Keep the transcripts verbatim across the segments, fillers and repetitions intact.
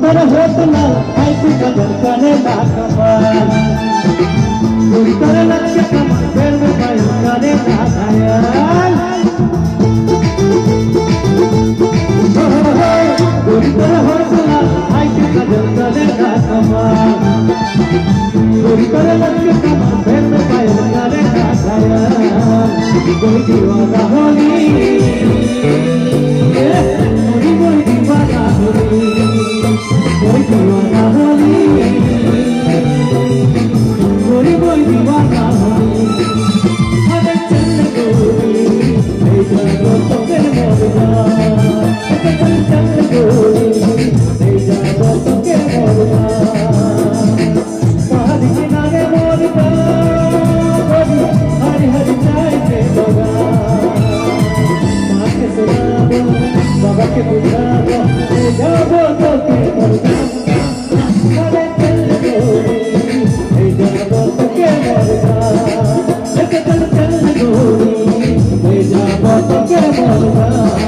तरह होत ना ऐसी कदर करे ना कमाल पूरी तरह लग के कमर फेर में पाई करे ना घायल पूरी तरह होत ना ऐसी कदर करे ना कमाल पूरी तरह लग के कमर फेर में पाई करे ना घायल कोई दीवाना होली कोई कोई दीवाना होली कोई दीवाना होली कोई कोई दीवाना होली अरे चल गोरी ले जाओ तो फिर मोर जा चल चल गोरी ले जाओ तो फिर मोर जा पहाड़ किनारे मोर जा गोरी हरी हरी चाय के होगा माँ के सुना दो बाबा के बुझा दो ले जाओ तो फिर मोर जा अरे चल गोरी ले जाओ तो फिर मोर जा चल चल गोरी ले जाओ तो फिर मोर जा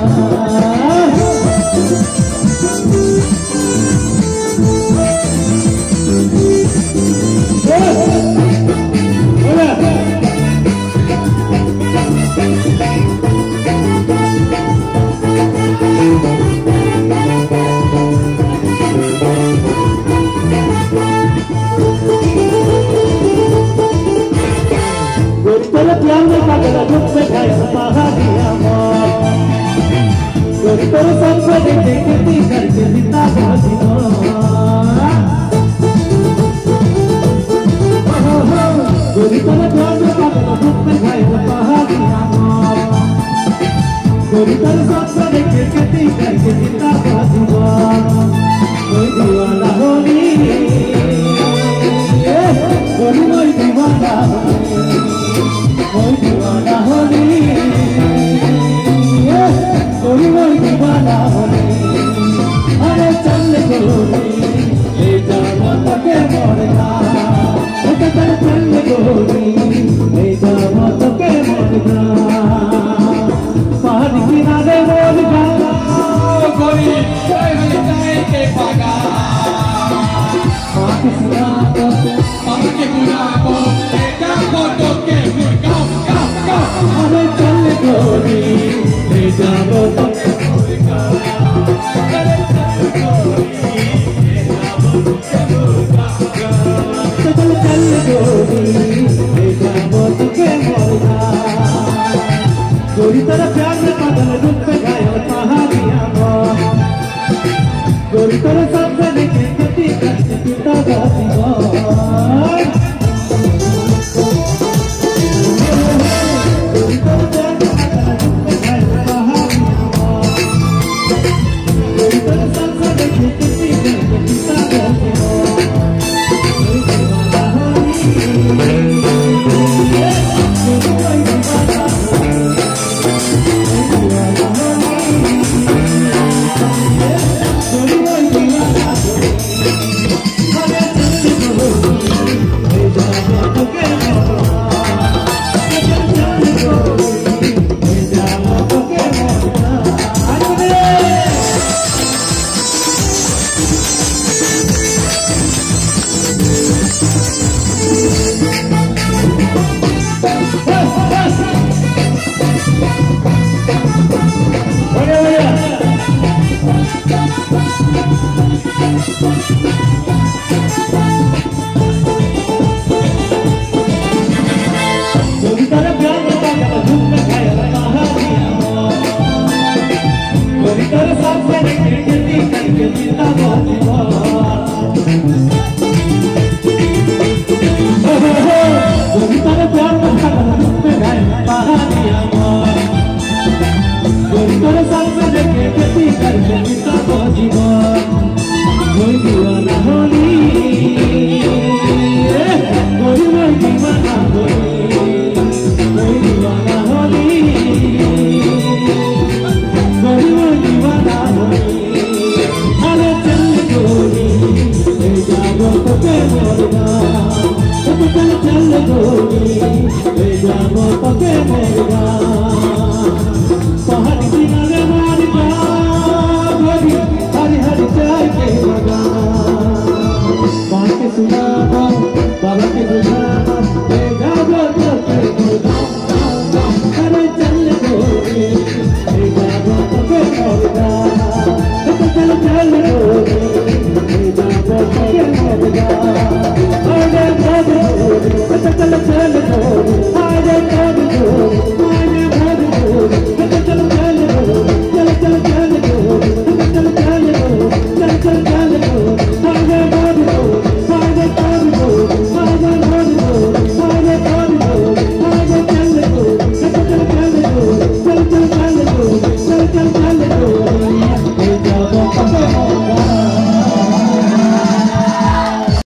प्यार में पागल दुख में घायल पहाड़िया गोरी तोरे सबसे देखे खेती करके जीता बाजी गोरी तोरे प्यार में पागल दुख में घायल पहाड़िया गोरी तोरे सबसे देखे खेती करके जीता बाजी कोई दीवाना होली गोरी कोई दीवाना कोई दीवाना होली कोई कोई दीवाना होली अरे चल गोरी ले जाओ तो के मोर जा चल चल गोरी ले जाओ तो के मोर जा पहाड़ किनारे मोर जा गोरी कोई जाए के पागा माँ के सुना दो माँ के बुला को ले जाओ तो के अरे चल गोरी ले जाओ तो अरे चल गोरी ले जाओ तो चल चल गोरी ले जाओ तो के मोर जा गोरी तेरा प्यार में पागल दुख पे घायल पहाड़िया गोरी तेरे सामने लेके खेती करके पीता गाती चल गोरी ले जाओ तो के मोर जा।